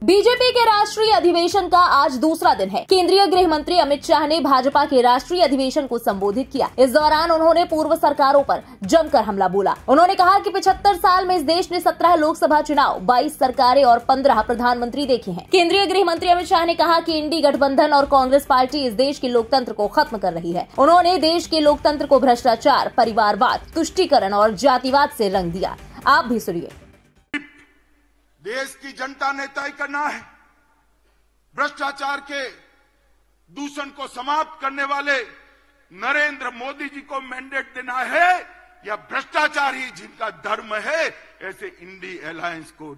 BJP के राष्ट्रीय अधिवेशन का आज दूसरा दिन है। केंद्रीय गृह मंत्री अमित शाह ने भाजपा के राष्ट्रीय अधिवेशन को संबोधित किया। इस दौरान उन्होंने पूर्व सरकारों पर जमकर हमला बोला। उन्होंने कहा कि 75 साल में इस देश ने 17 लोकसभा चुनाव, 22 सरकारें और 15 प्रधानमंत्री देखे हैं। केंद्रीय गृह मंत्री अमित शाह ने कहा कि इंडी गठबंधन और कांग्रेस पार्टी इस देश के लोकतंत्र को खत्म कर रही है। उन्होंने देश के लोकतंत्र को भ्रष्टाचार, परिवारवाद, तुष्टीकरण और जातिवाद से रंग दिया। आप भी सुनिए। देश की जनता ने तय करना है। भ्रष्टाचार के दूषण को समाप्त करने वाले नरेंद्र मोदी जी को मैंडेट देना है या भ्रष्टाचार ही जिनका धर्म है, ऐसे इंडी अलायंस को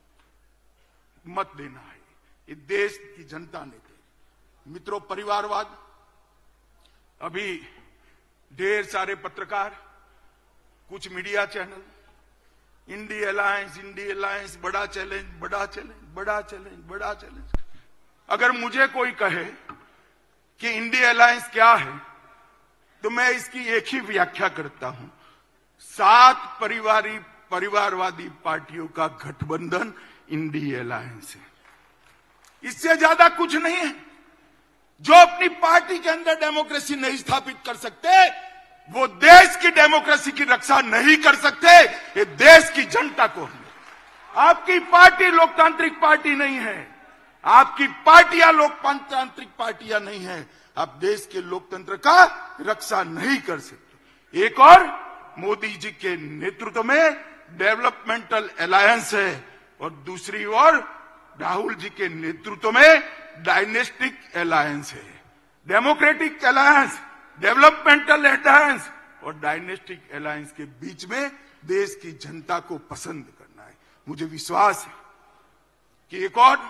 मत देना है। ये देश की जनता ने दी। मित्रों, परिवारवाद, अभी ढेर सारे पत्रकार, कुछ मीडिया चैनल, इंडी अलायंस, बड़ा चैलेंज, बड़ा चैलेंज, बड़ा चैलेंज, बड़ा चैलेंज। अगर मुझे कोई कहे कि इंडी अलायंस क्या है, तो मैं इसकी एक ही व्याख्या करता हूं। 7 परिवारवादी पार्टियों का गठबंधन इंडी अलायंस है। इससे ज्यादा कुछ नहीं है। जो अपनी पार्टी के अंदर डेमोक्रेसी नहीं स्थापित कर सकते, वो देश की डेमोक्रेसी की रक्षा नहीं कर सकते। ये देश की जनता को है। आपकी पार्टी लोकतांत्रिक पार्टी नहीं है। आपकी पार्टियां लोकतांत्रिक पार्टियां नहीं है। आप देश के लोकतंत्र का रक्षा नहीं कर सकते। एक और मोदी जी के नेतृत्व में डेवलपमेंटल अलायंस है और दूसरी ओर राहुल जी के नेतृत्व में डायनेस्टिक अलायंस है। डेमोक्रेटिक अलायंस, डेवलपमेंटल अलायंस और डायनेस्टिक अलायंस के बीच में देश की जनता को पसंद करना है। मुझे विश्वास है कि एक और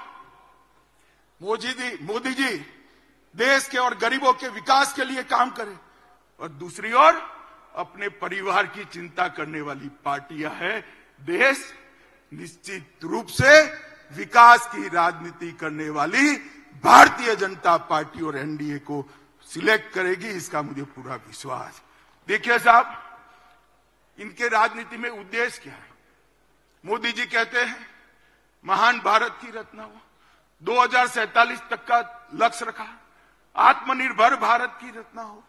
मोदी जी देश के और गरीबों के विकास के लिए काम करें और दूसरी ओर अपने परिवार की चिंता करने वाली पार्टियां हैं। देश निश्चित रूप से विकास की राजनीति करने वाली भारतीय जनता पार्टी और एनडीए को सिलेक्ट करेगी, इसका मुझे पूरा विश्वास है। देखिए साहब, इनके राजनीति में उद्देश्य क्या है? मोदी जी कहते हैं महान भारत की रचना हो, 2047 तक का लक्ष्य रखा, आत्मनिर्भर भारत की रचना हो,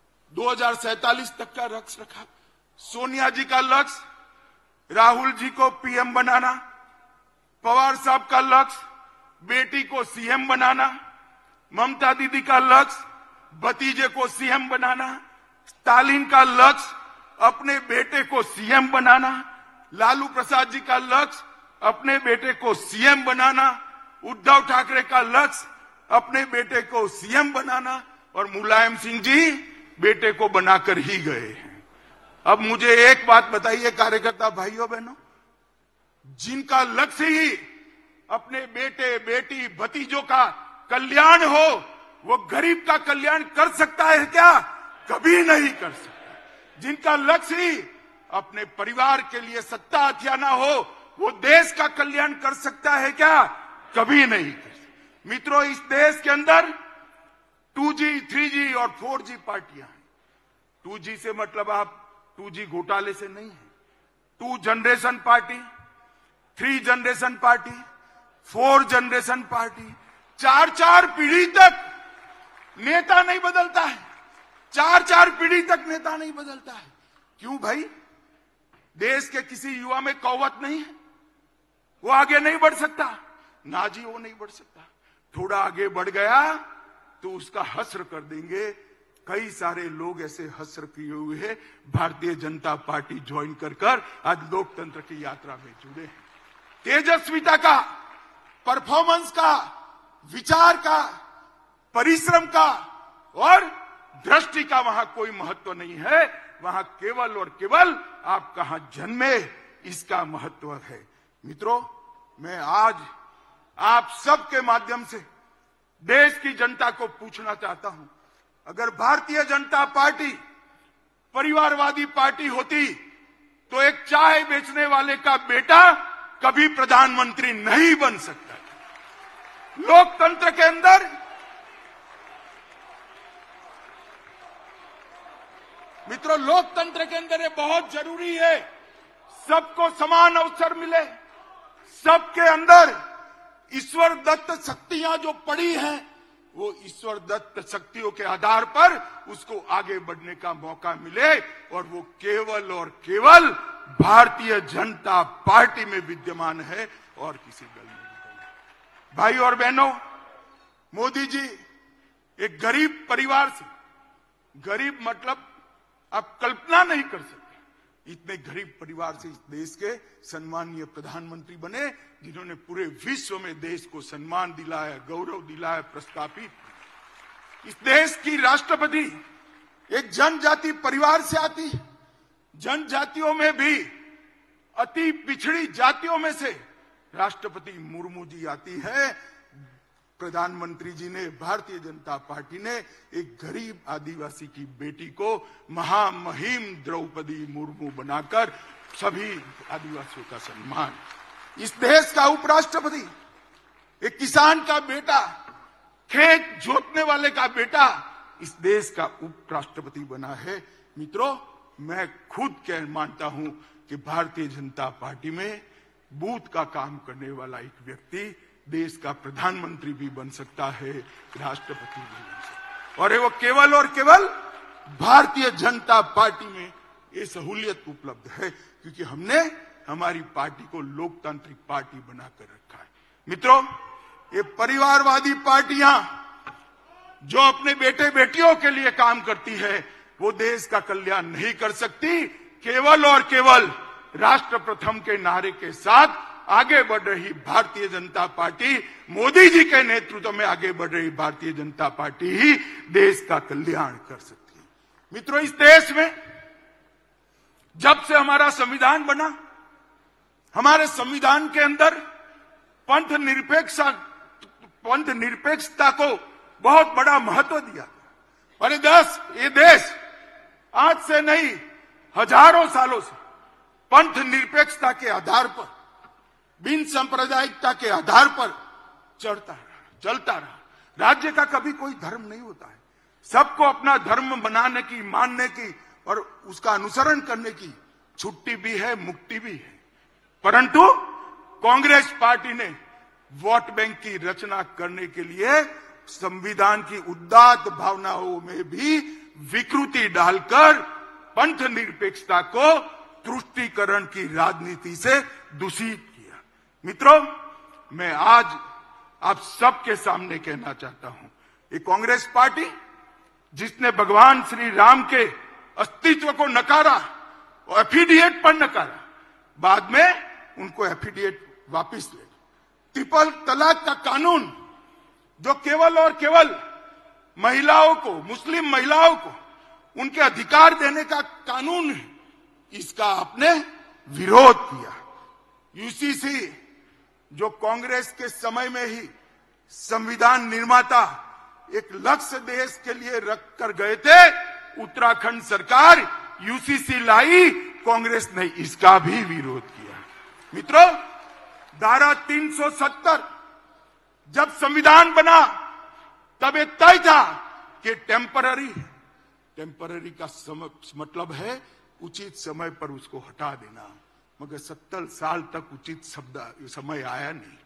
2047 तक का लक्ष्य रखा। सोनिया जी का लक्ष्य राहुल जी को पीएम बनाना, पवार साहब का लक्ष्य बेटी को सीएम बनाना, ममता दीदी का लक्ष्य भतीजे को सीएम बनाना, स्टालिन का लक्ष्य अपने बेटे को सीएम बनाना, लालू प्रसाद जी का लक्ष्य अपने बेटे को सीएम बनाना, उद्धव ठाकरे का लक्ष्य अपने बेटे को सीएम बनाना और मुलायम सिंह जी बेटे को बनाकर ही गए हैं। अब मुझे एक बात बताइए कार्यकर्ता भाइयों बहनों, जिनका लक्ष्य ही अपने बेटे बेटी भतीजों का कल्याण हो, वो गरीब का कल्याण कर सकता है क्या? कभी नहीं कर सकता। जिनका लक्ष्य ही अपने परिवार के लिए सत्ता हथियाना हो, वो देश का कल्याण कर सकता है क्या? कभी नहीं कर सकता। मित्रों, इस देश के अंदर 2G, 3G और 4G पार्टियां हैं। 2G से मतलब आप 2G घोटाले से नहीं है। 2 generation party, 3 generation party, 4 generation party, 4 पीढ़ी तक नेता नहीं बदलता है। 4 पीढ़ी तक नेता नहीं बदलता है। क्यों भाई? देश के किसी युवा में कौवत नहीं है, वो आगे नहीं बढ़ सकता? ना जी, वो नहीं बढ़ सकता। थोड़ा आगे बढ़ गया तो उसका हस्र कर देंगे। कई सारे लोग ऐसे हस्र किए हुए हैं, भारतीय जनता पार्टी ज्वाइन कर आज लोकतंत्र की यात्रा में जुड़े हैं। तेजस्विता का, परफॉर्मेंस का, विचार का, परिश्रम का और दृष्टि का वहां कोई महत्व नहीं है। वहां केवल और केवल आप कहां जन्मे, इसका महत्व है। मित्रों, मैं आज आप सबके माध्यम से देश की जनता को पूछना चाहता हूं, अगर भारतीय जनता पार्टी परिवारवादी पार्टी होती तो एक चाय बेचने वाले का बेटा कभी प्रधानमंत्री नहीं बन सकता। लोकतंत्र के अंदर मित्रों, लोकतंत्र के अंदर ये बहुत जरूरी है, सबको समान अवसर मिले, सबके अंदर ईश्वर ईश्वर दत्त शक्तियां जो पड़ी हैं, वो ईश्वर दत्त शक्तियों के आधार पर उसको आगे बढ़ने का मौका मिले और वो केवल और केवल भारतीय जनता पार्टी में विद्यमान है और किसी दल में नहीं। भाई और बहनों, मोदी जी एक गरीब परिवार से, गरीब मतलब आप कल्पना नहीं कर सकते, इतने गरीब परिवार से इस देश के सम्मानीय प्रधानमंत्री बने, जिन्होंने पूरे विश्व में देश को सम्मान दिलाया, गौरव दिलाया, प्रस्थापित। इस देश की राष्ट्रपति एक जनजाति परिवार से आती है। जनजातियों में भी अति पिछड़ी जातियों में से राष्ट्रपति मुर्मू जी आती है। प्रधानमंत्री जी ने, भारतीय जनता पार्टी ने एक गरीब आदिवासी की बेटी को महामहिम द्रौपदी मुर्मू बनाकर सभी आदिवासियों का सम्मान। इस देश का उपराष्ट्रपति एक किसान का बेटा, खेत जोतने वाले का बेटा इस देश का उपराष्ट्रपति बना है। मित्रों, मैं खुद कह मानता हूं कि भारतीय जनता पार्टी में बूथ का काम करने वाला एक व्यक्ति देश का प्रधानमंत्री भी बन सकता है, राष्ट्रपति भी बन सकता है। और वो केवल और केवल भारतीय जनता पार्टी में ये सहूलियत उपलब्ध है, क्योंकि हमने हमारी पार्टी को लोकतांत्रिक पार्टी बनाकर रखा है। मित्रों, ये परिवारवादी पार्टियां जो अपने बेटे बेटियों के लिए काम करती है, वो देश का कल्याण नहीं कर सकती। केवल और केवल राष्ट्र प्रथम के नारे के साथ आगे बढ़ रही भारतीय जनता पार्टी, मोदी जी के नेतृत्व में आगे बढ़ रही भारतीय जनता पार्टी ही देश का कल्याण कर सकती है। मित्रों, इस देश में जब से हमारा संविधान बना, हमारे संविधान के अंदर पंथ निरपेक्षता को बहुत बड़ा महत्व दिया। और ये देश आज से नहीं, हजारों सालों से पंथ निरपेक्षता के आधार पर, बिन सांप्रदायिकता के आधार पर चलता रहा। राज्य का कभी कोई धर्म नहीं होता है। सबको अपना धर्म बनाने की, मानने की और उसका अनुसरण करने की छुट्टी भी है, मुक्ति भी है। परंतु कांग्रेस पार्टी ने वोट बैंक की रचना करने के लिए संविधान की उदात्त भावनाओं में भी विकृति डालकर पंथ निरपेक्षता को तुष्टीकरण की राजनीति से दूषित किया। मित्रों, मैं आज आप सबके सामने कहना चाहता हूं, ये कांग्रेस पार्टी जिसने भगवान श्री राम के अस्तित्व को नकारा और एफिडेविट पर नकारा, बाद में उनको एफिडेविट वापस ले। ट्रिपल तलाक का कानून जो केवल और केवल महिलाओं को, मुस्लिम महिलाओं को उनके अधिकार देने का कानून है, इसका आपने विरोध किया। यूसीसी जो कांग्रेस के समय में ही संविधान निर्माता एक लक्ष्य देश के लिए रख कर गए थे, उत्तराखंड सरकार यूसीसी लाई, कांग्रेस ने इसका भी विरोध किया। मित्रों, धारा 370 जब संविधान बना तब ये तय था कि टेम्पररी है। टेम्पररी का मतलब है उचित समय पर उसको हटा देना, मगर 70 साल तक उचित समय आया नहीं।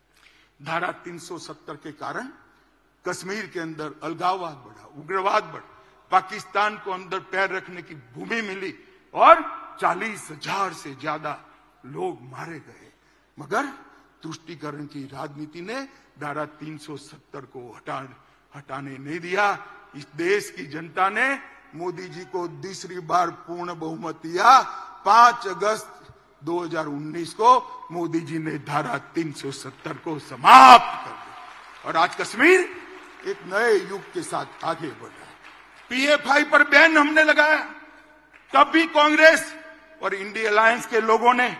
धारा 370 के कारण कश्मीर के अंदर अलगाववाद बढ़ा, उग्रवाद बढ़ा, पाकिस्तान को अंदर पैर रखने की भूमि मिली और 40,000 से ज्यादा लोग मारे गए। मगर तुष्टीकरण की राजनीति ने धारा 370 को हटाने नहीं दिया। इस देश की जनता ने मोदी जी को दूसरी बार पूर्ण बहुमत दिया। 5 अगस्त 2019 को मोदी जी ने धारा 370 को समाप्त कर दिया और आज कश्मीर एक नए युग के साथ आगे बढ़ रहा है। पीएफआई पर बैन हमने लगाया, तब भी कांग्रेस और इंडिया अलायंस के लोगों ने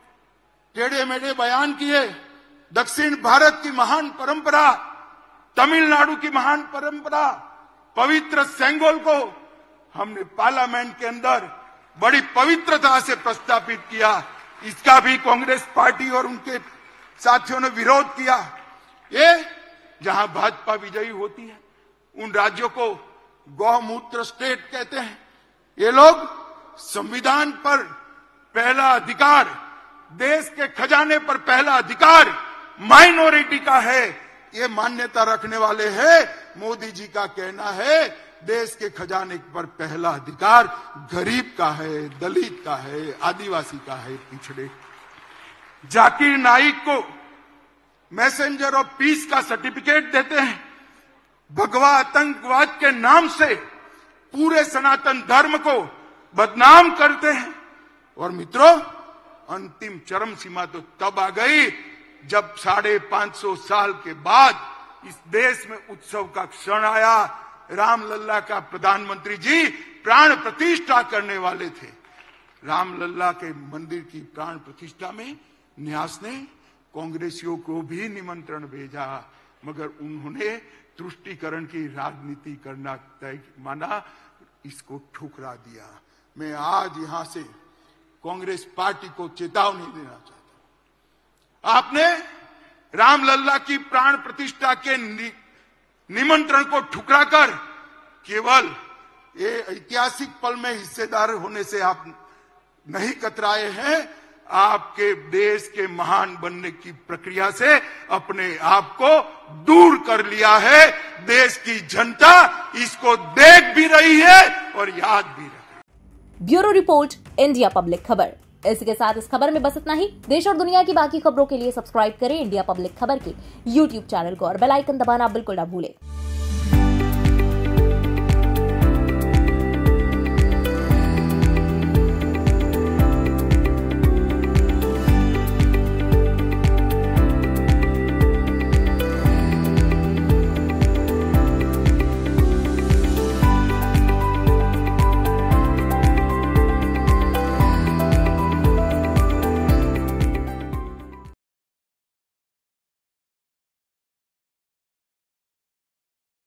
टेढ़े मेढ़े बयान किए। दक्षिण भारत की महान परंपरा, तमिलनाडु की महान परंपरा, पवित्र सेंगोल को हमने पार्लियामेंट के अंदर बड़ी पवित्रता से प्रस्तावित किया। इसका भी कांग्रेस पार्टी और उनके साथियों ने विरोध किया। ये जहां भाजपा विजयी होती है, उन राज्यों को गौमूत्र स्टेट कहते हैं। ये लोग संविधान पर पहला अधिकार, देश के खजाने पर पहला अधिकार माइनॉरिटी का है, ये मान्यता रखने वाले हैं। मोदी जी का कहना है देश के खजाने पर पहला अधिकार गरीब का है, दलित का है, आदिवासी का है, पिछड़े। जाकिर नाइक को मैसेंजर ऑफ पीस का सर्टिफिकेट देते हैं, भगवा आतंकवाद के नाम से पूरे सनातन धर्म को बदनाम करते हैं। और मित्रों, अंतिम चरम सीमा तो तब आ गई जब 550 साल के बाद इस देश में उत्सव का क्षण आया। रामलला का प्रधानमंत्री जी प्राण प्रतिष्ठा करने वाले थे। रामलला के मंदिर की प्राण प्रतिष्ठा में न्यास ने कांग्रेसियों को भी निमंत्रण भेजा, मगर उन्होंने तुष्टीकरण की राजनीति करना तय माना, इसको ठुकरा दिया। मैं आज यहां से कांग्रेस पार्टी को चेतावनी देना चाहता हूं। आपने रामलला की प्राण प्रतिष्ठा के निमंत्रण को ठुकराकर केवल ये ऐतिहासिक पल में हिस्सेदार होने से आप नहीं कतराए हैं, आपके देश के महान बनने की प्रक्रिया से अपने आप को दूर कर लिया है। देश की जनता इसको देख भी रही है और याद भी रही है। ब्यूरो रिपोर्ट, इंडिया पब्लिक खबर। इसी के साथ इस खबर में बस इतना ही। देश और दुनिया की बाकी खबरों के लिए सब्सक्राइब करें इंडिया पब्लिक खबर के YouTube चैनल को और बेल आइकन दबाना बिल्कुल ना भूलें।